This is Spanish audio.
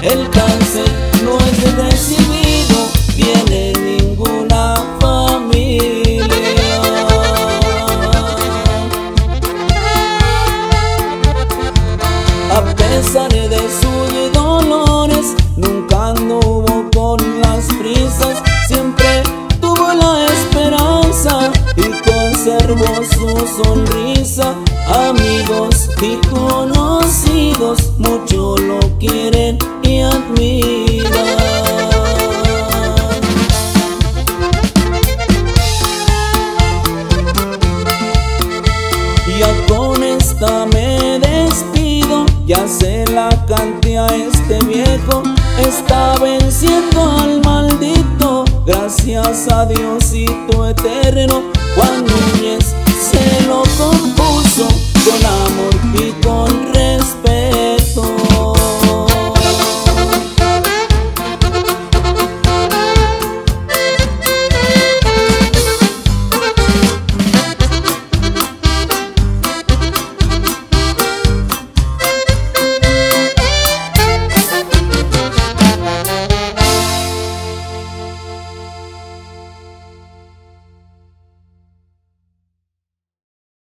El cáncer no es recibido, tiene ninguna familia. A pesar de sus dolores, nunca anduvo con las prisas. Siempre tuvo la esperanza y conservó su sonrisa. Amigos y conocidos mucho lo quieren y admiran. Ya con esta me despido, ya se la canté a este viejo. Está venciendo al maldito, gracias a Diosito eterno. Juan Núñez